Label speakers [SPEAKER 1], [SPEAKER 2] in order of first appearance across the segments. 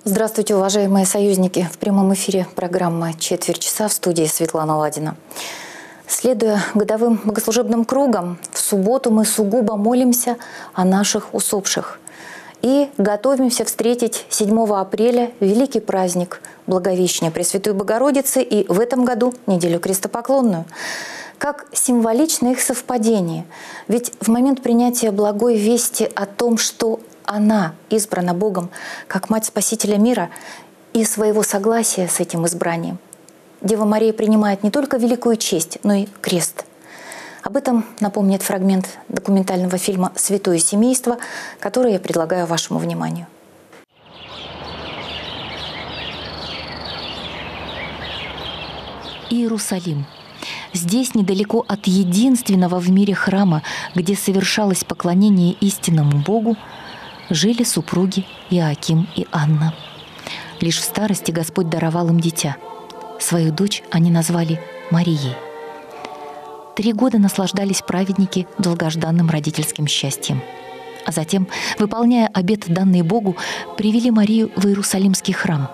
[SPEAKER 1] Здравствуйте, уважаемые союзники. В прямом эфире программа «Четверть часа» в студии Светлана Ладина. Следуя годовым богослужебным кругам, в субботу мы сугубо молимся о наших усопших и готовимся встретить 7 апреля великий праздник Благовещения Пресвятой Богородицы и в этом году неделю крестопоклонную. Как символично их совпадение. Ведь в момент принятия благой вести о том, что она избрана Богом как Мать Спасителя мира, и своего согласия с этим избранием, Дева Мария принимает не только великую честь, но и крест. Об этом напомнит фрагмент документального фильма «Святое семейство», который я предлагаю вашему вниманию.
[SPEAKER 2] Иерусалим. Здесь, недалеко от единственного в мире храма, где совершалось поклонение истинному Богу, жили супруги Иоаким и Анна. Лишь в старости Господь даровал им дитя. Свою дочь они назвали Марией. 3 года наслаждались праведники долгожданным родительским счастьем. А затем, выполняя обет, данный Богу, привели Марию в Иерусалимский храм.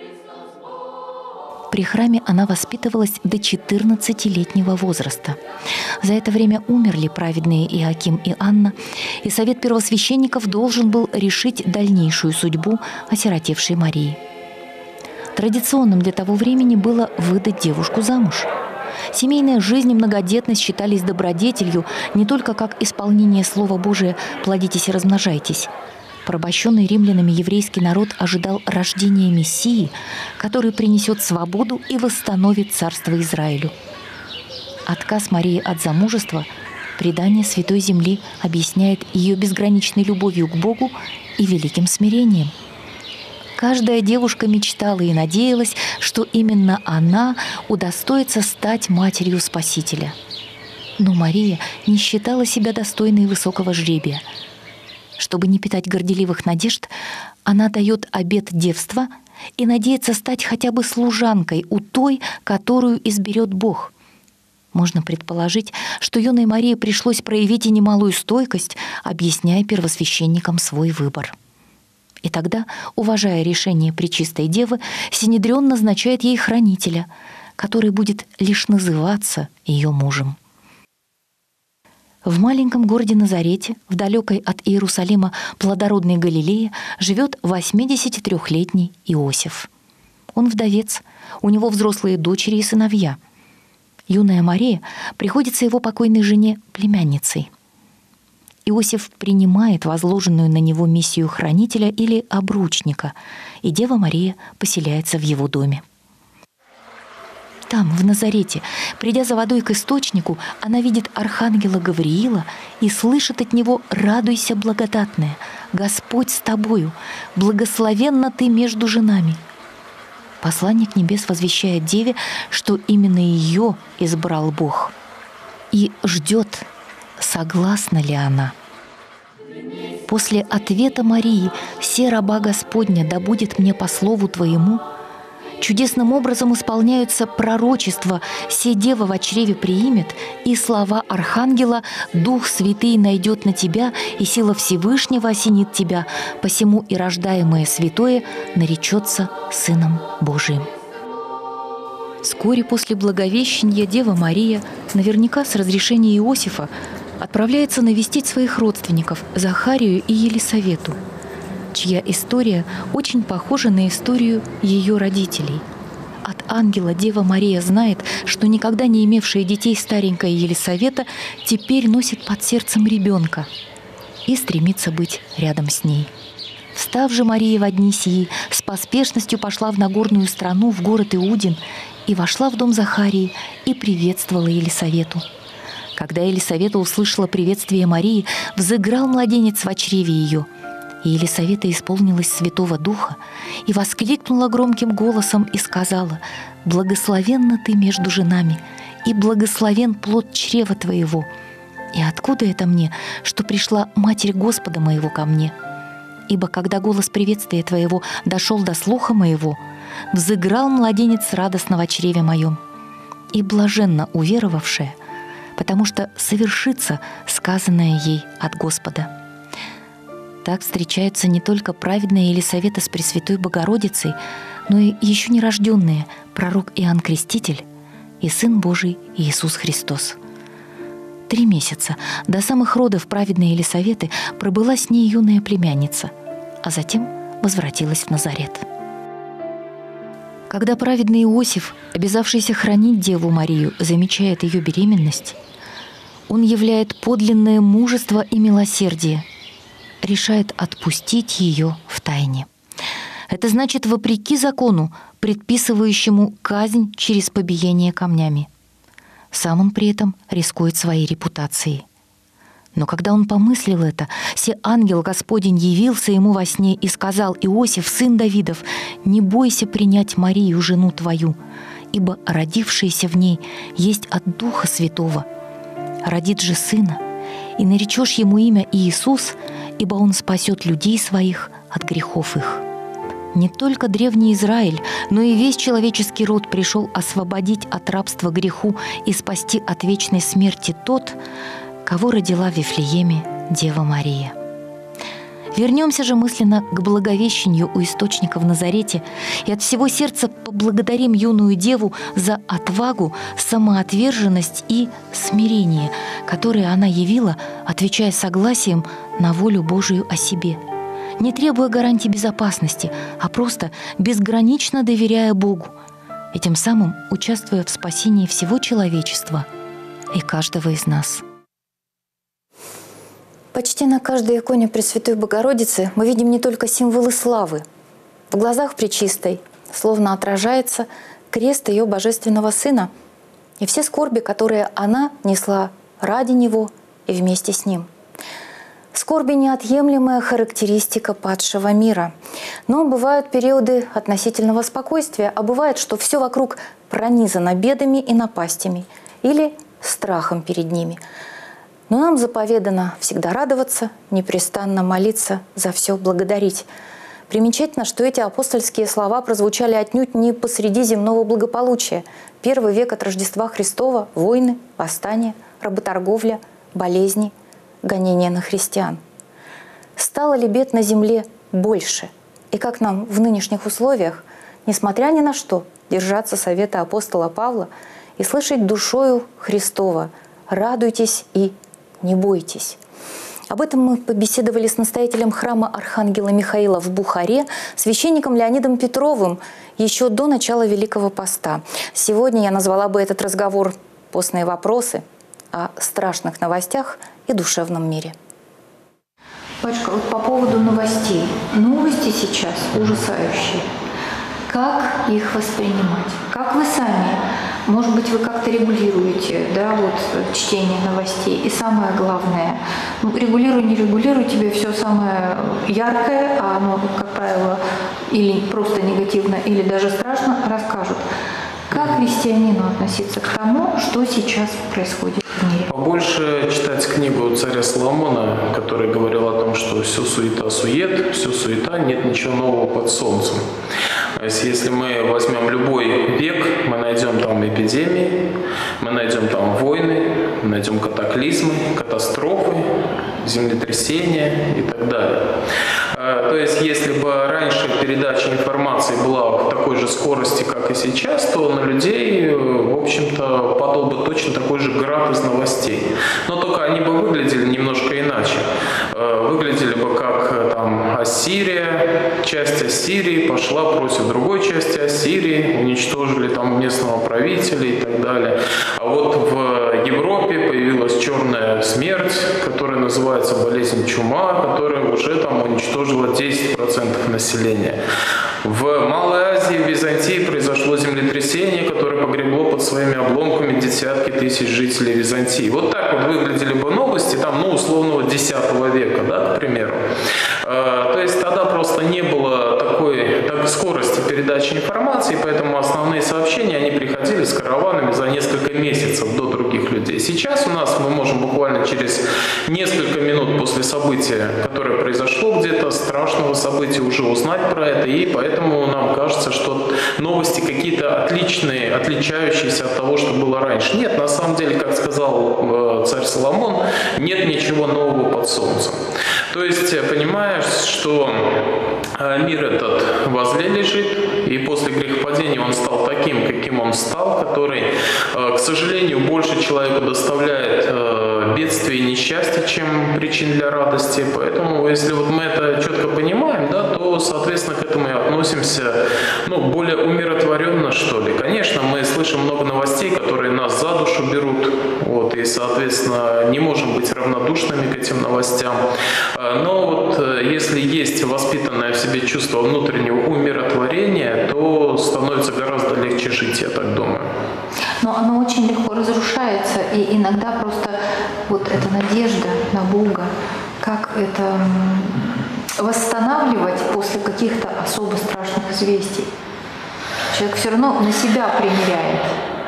[SPEAKER 2] При храме она воспитывалась до 14-летнего возраста. За это время умерли праведные Иоаким и Анна, и совет первосвященников должен был решить дальнейшую судьбу осиротевшей Марии. Традиционным для того времени было выдать девушку замуж. Семейная жизнь и многодетность считались добродетелью не только как исполнение Слова Божия «плодитесь и размножайтесь». Порабощенный римлянами еврейский народ ожидал рождения Мессии, который принесет свободу и восстановит царство Израилю. Отказ Марии от замужества предание Святой Земли объясняет ее безграничной любовью к Богу и великим смирением. Каждая девушка мечтала и надеялась, что именно она удостоится стать матерью Спасителя. Но Мария не считала себя достойной высокого жребия. Чтобы не питать горделивых надежд, она дает обет девства и надеется стать хотя бы служанкой у той, которую изберет Бог. Можно предположить, что юной Марии пришлось проявить и немалую стойкость, объясняя первосвященникам свой выбор. И тогда, уважая решение Пречистой Девы, Синедрион назначает ей хранителя, который будет лишь называться ее мужем. В маленьком городе Назарете, в далекой от Иерусалима плодородной Галилее, живет 83-летний Иосиф. Он вдовец, у него взрослые дочери и сыновья. Юная Мария приходится его покойной жене племянницей. Иосиф принимает возложенную на него миссию хранителя или обручника, и Дева Мария поселяется в его доме. Там, в Назарете, придя за водой к источнику, она видит архангела Гавриила и слышит от него: «Радуйся, благодатная, Господь с тобою, благословенна ты между женами». Посланник небес возвещает Деве, что именно ее избрал Бог, и ждет, согласна ли она. После ответа Марии «Се раба Господня, да будет мне по слову твоему», чудесным образом исполняются пророчества «Се дева во чреве приимет» и слова архангела «Дух Святый найдет на тебя, и сила Всевышнего осенит тебя, посему и рождаемое святое наречется Сыном Божиим». Вскоре после Благовещения Дева Мария, наверняка с разрешения Иосифа, отправляется навестить своих родственников Захарию и Елисавету, чья история очень похожа на историю ее родителей. От ангела Дева Мария знает, что никогда не имевшая детей старенькая Елисавета теперь носит под сердцем ребенка и стремится быть рядом с ней. Встав же Мария во дни сии, с поспешностью пошла в Нагорную страну, в город Иудин, и вошла в дом Захарии и приветствовала Елисавету. Когда Елисавета услышала приветствие Марии, взыграл младенец во чреве ее. И Елисавета исполнилась Святого Духа и воскликнула громким голосом и сказала: «Благословенна ты между женами, и благословен плод чрева твоего. И откуда это мне, что пришла Матерь Господа моего ко мне? Ибо когда голос приветствия твоего дошел до слуха моего, взыграл младенец радостно во чреве моем. И блаженна уверовавшая, потому что совершится сказанное ей от Господа». Так встречаются не только праведные Елисавета с Пресвятой Богородицей, но и еще нерожденные пророк Иоанн Креститель и Сын Божий Иисус Христос. 3 месяца до самых родов праведной Елисаветы пробыла с ней юная племянница, а затем возвратилась в Назарет. Когда праведный Иосиф, обязавшийся хранить Деву Марию, замечает ее беременность, он являет подлинное мужество и милосердие, решает отпустить ее в тайне. Это значит, вопреки закону, предписывающему казнь через побиение камнями. Сам он при этом рискует своей репутацией. Но когда он помыслил это, се ангел Господень явился ему во сне и сказал: «Иосиф, сын Давидов, не бойся принять Марию, жену твою, ибо родившаяся в ней есть от Духа Святого. Родит же сына, и наречешь ему имя Иисус, ибо он спасет людей своих от грехов их». Не только древний Израиль, но и весь человеческий род пришел освободить от рабства греху и спасти от вечной смерти тот, кого родила в Вифлееме Дева Мария. Вернемся же мысленно к Благовещению у источника в Назарете и от всего сердца поблагодарим юную Деву за отвагу, самоотверженность и смирение, которые она явила, отвечая согласием на волю Божию о себе, не требуя гарантий безопасности, а просто безгранично доверяя Богу и тем самым участвуя в спасении всего человечества и каждого из нас.
[SPEAKER 1] Почти на каждой иконе Пресвятой Богородицы мы видим не только символы славы. В глазах Пречистой словно отражается крест ее Божественного Сына и все скорби, которые она несла ради Него и вместе с Ним. Скорби — неотъемлемая характеристика падшего мира. Но бывают периоды относительного спокойствия, а бывает, что все вокруг пронизано бедами и напастями или страхом перед ними. Но нам заповедано всегда радоваться, непрестанно молиться, за все благодарить. Примечательно, что эти апостольские слова прозвучали отнюдь не посреди земного благополучия. 1 век от Рождества Христова — войны, восстания, работорговля, болезни, гонения на христиан. Стало ли бед на земле больше? И как нам в нынешних условиях, несмотря ни на что, держаться совета апостола Павла и слышать душою Христова: «Радуйтесь и не бойтесь». Об этом мы побеседовали с настоятелем храма Архангела Михаила в Бухаре, священником Леонидом Петровым, еще до начала Великого Поста. Сегодня я назвала бы этот разговор «Постные вопросы» о страшных новостях и душевном мире.
[SPEAKER 3] Батюшка, вот по поводу новостей. Новости сейчас ужасающие. Как их воспринимать? Как вы сами, может быть, вы как-то регулируете, да, вот чтение новостей? И самое главное, регулируй, не регулируй, тебе все самое яркое, а оно, как правило, или просто негативно, или даже страшно, расскажут. Как христианину относиться к тому, что сейчас происходит в мире?
[SPEAKER 4] Побольше читать книгу царя Соломона, который говорил о том, что все суета-сует, все суета, нет ничего нового под солнцем. То есть, если мы возьмем любой век, мы найдем там эпидемии, мы найдем там войны, мы найдем катаклизмы, катастрофы, землетрясения и так далее. То есть, если бы раньше передача информации была в такой же скорости, как и сейчас, то на людей, в общем-то, падал бы точно такой же град из новостей. Но только они бы выглядели немножко иначе. Выглядели бы как там Ассирия, часть Ассирии пошла против другой части Ассирии, уничтожили там местного правителя и так далее. А вот в Европе появилась черная смерть, которая называется болезнь чума, которая уже там уничтожила 10% населения. В Малой Азии, в Византии произошло землетрясение, которое погребло под своими обломками десятки тысяч жителей Византии. Вот так вот выглядели бы новости, там, ну, условного X века, да, к примеру. То есть тогда просто не было такой скорости передачи информации, поэтому основные сообщения, они приходили с караванами за несколько месяцев до других людей. Сейчас у нас мы можем буквально через несколько минут после события, которое произошло где-то, страшного события уже узнать про это, и поэтому нам кажется, что новости какие-то отличные, отличающиеся от того, что было раньше. Нет, на самом деле, как сказал царь Соломон, нет ничего нового под солнцем. То есть, понимаешь, что мир этот возле лежит, и после грехопадения он стал таким, каким он стал, который, к сожалению, больше человеку доставляет бедствий и несчастья, чем причин для радости. Поэтому, если вот мы это четко понимаем, да, то, соответственно, к этому и относимся, более умиротворенно, что ли. Конечно, мы слышим много новостей, которые нас за душу берут, вот, и, соответственно, не можем быть равнодушными к этим новостям. Но вот если есть воспитанное в себе чувство внутреннего умиротворения, то становится гораздо легче жить, я так думаю.
[SPEAKER 3] Но оно очень легко разрушается, и иногда просто вот эта надежда на Бога, как это восстанавливать после каких-то особо страшных известий. Человек все равно на себя примеряет.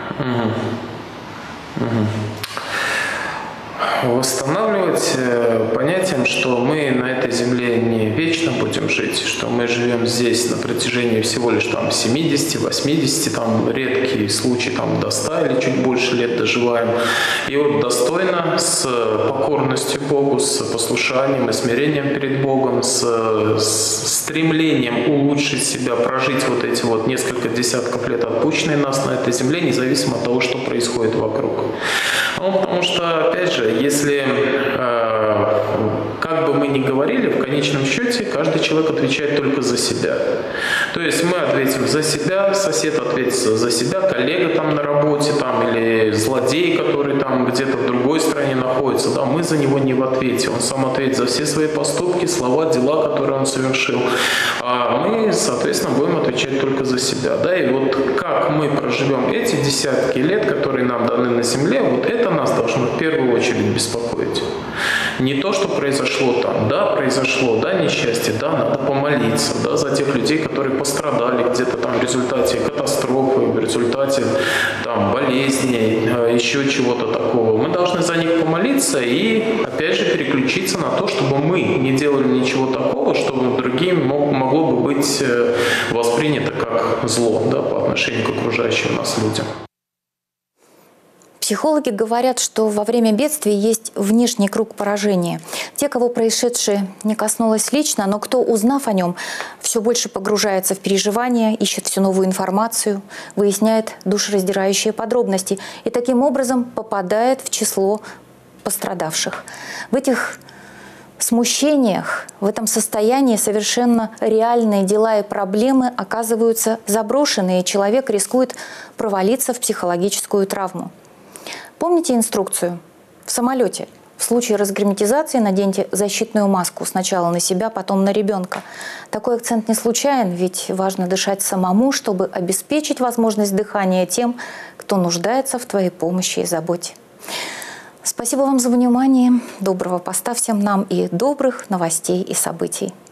[SPEAKER 4] Восстанавливать понятием, что мы на этой земле не вечно будем жить, что мы живем здесь на протяжении всего лишь 70, 80, редкие случаи до 100 или чуть больше лет доживаем. И вот достойно, с покорностью Богу, с послушанием и смирением перед Богом, с стремлением улучшить себя, прожить вот эти вот несколько десятков лет, отпущенные нас на этой земле, независимо от того, что происходит вокруг. Потому что, опять же, если как бы мы ни говорили, в конечном счете каждый человек отвечает только за себя. То есть мы ответим за себя, сосед ответит за себя, коллега на работе или злодей, который где-то в другой стране находится, да, мы за него не в ответе. Он сам ответит за все свои поступки, слова, дела, которые он совершил. А мы, соответственно, будем отвечать только за себя. Да? И вот как мы проживем эти десятки лет, которые нам даны на земле, вот это нас должно в первую очередь беспокоить. Не то, что произошло да, произошло, да, несчастье, да, надо помолиться, да, за тех людей, которые пострадали где-то в результате катастрофы, в результате болезней, еще чего-то такого. Мы должны за них помолиться и, опять же, переключиться на то, чтобы мы не делали ничего такого, чтобы другим могло бы быть воспринято как зло, да, по отношению к окружающим нас людям.
[SPEAKER 1] Психологи говорят, что во время бедствий есть внешний круг поражения. Те, кого происшедшее не коснулось лично, но кто, узнав о нем, все больше погружается в переживания, ищет всю новую информацию, выясняет душераздирающие подробности и таким образом попадает в число пострадавших. В этих смущениях, в этом состоянии совершенно реальные дела и проблемы оказываются заброшенные, и человек рискует провалиться в психологическую травму. Помните инструкцию? В самолете в случае разгерметизации наденьте защитную маску сначала на себя, потом на ребенка. Такой акцент не случайен, ведь важно дышать самому, чтобы обеспечить возможность дыхания тем, кто нуждается в твоей помощи и заботе. Спасибо вам за внимание. Доброго поста всем нам и добрых новостей и событий.